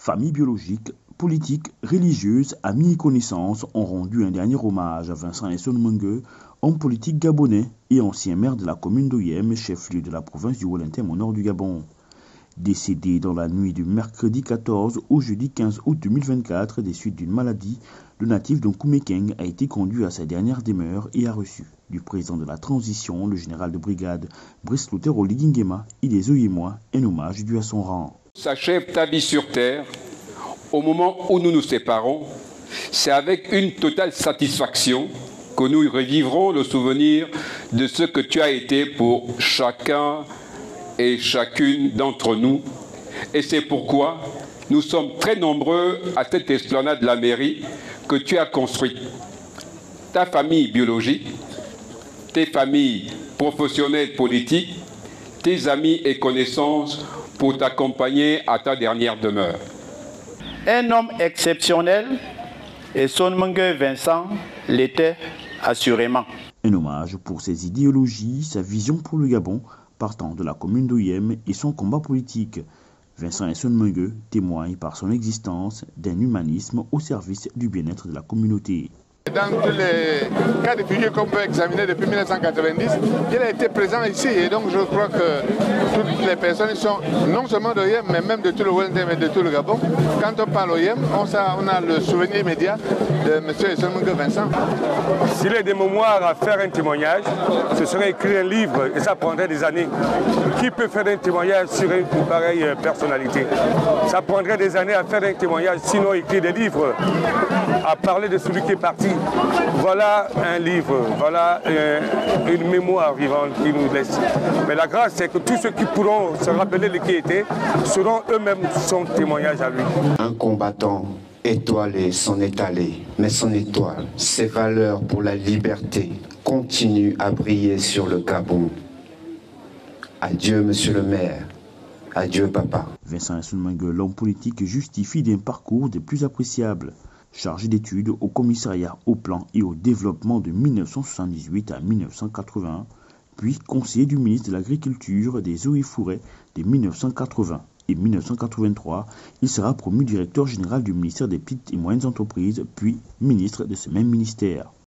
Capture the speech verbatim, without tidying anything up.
Familles biologiques, politiques, religieuses, amis et connaissances ont rendu un dernier hommage à Vincent Esson Mengue, homme politique gabonais et ancien maire de la commune d'Oyem, chef-lieu de la province du Wolentém au nord du Gabon. Décédé dans la nuit du mercredi quatorze au jeudi quinze août deux mille vingt-quatre des suites d'une maladie, le natif d'Nkoumekeng a été conduit à sa dernière demeure et a reçu du président de la transition, le général de brigade Brice Luther Oligingema et des Oyemois un hommage dû à son rang. S'achève ta vie sur terre, au moment où nous nous séparons, c'est avec une totale satisfaction que nous revivrons le souvenir de ce que tu as été pour chacun et chacune d'entre nous. Et c'est pourquoi nous sommes très nombreux à cette esplanade de la mairie que tu as construite. Ta famille biologique, tes familles professionnelles politiques, tes amis et connaissances pour t'accompagner à ta dernière demeure. Un homme exceptionnel, Esson Mengue Vincent l'était assurément. Un hommage pour ses idéologies, sa vision pour le Gabon, partant de la commune d'Oyem et son combat politique. Vincent Esson Mengue témoigne par son existence d'un humanisme au service du bien-être de la communauté. Dans tous les cas de figure qu'on peut examiner depuis mille neuf cent quatre-vingt-dix, il a été présent ici et donc je crois que toutes les personnes sont non seulement d'Oyem mais même de tout le Wolentém et de tout le Gabon. Quand on parle d'Oyem, on, on a le souvenir immédiat de M. Esson Mengue Vincent. S'il y a des mémoires à faire un témoignage, ce serait écrire un livre et ça prendrait des années. Qui peut faire un témoignage sur une pareille personnalité? Ça prendrait des années à faire un témoignage, sinon écrire des livres, à parler de celui qui est parti. Voilà un livre, voilà euh, une mémoire vivante qui nous laisse. Mais la grâce, c'est que tous ceux qui pourront se rappeler de qui était seront eux-mêmes son témoignage à lui. Un combattant étoilé s'en est allé, mais son étoile, ses valeurs pour la liberté, continuent à briller sur le Gabon. Adieu, monsieur le maire. Adieu, papa. Vincent Esson Mengue, l'homme politique, justifie d'un parcours des plus appréciables. Chargé d'études au commissariat au plan et au développement de mille neuf cent soixante-dix-huit à mille neuf cent quatre-vingts, puis conseiller du ministre de l'Agriculture, des Eaux et Forêts de mille neuf cent quatre-vingts et mille neuf cent quatre-vingt-trois, il sera promu directeur général du ministère des Petites et Moyennes Entreprises, puis ministre de ce même ministère.